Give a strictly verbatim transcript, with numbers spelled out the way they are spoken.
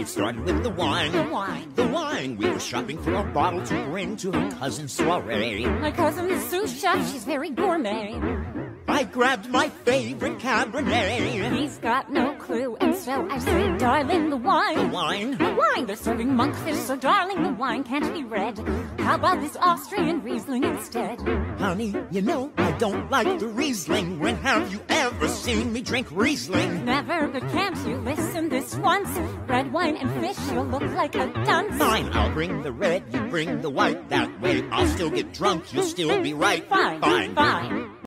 It started with the wine. The wine. The wine. We were shopping for a bottle to bring to her cousin's soiree. My cousin is sous chef, she's very gourmet. I grabbed my favorite Cabernet. He's got no clue, and so I say, darling, the wine. The wine. The wine. They're serving monkfish, so darling, the wine can't be red. How about this Austrian Riesling instead? Honey, you know I don't like the Riesling. When have you ever seen me drink Riesling? Never, but can't you listen this once? Red wine and fish, you'll look like a dunce. Fine, I'll bring the red, you bring the white. That way I'll still get drunk, you'll still be right. Fine, fine. fine.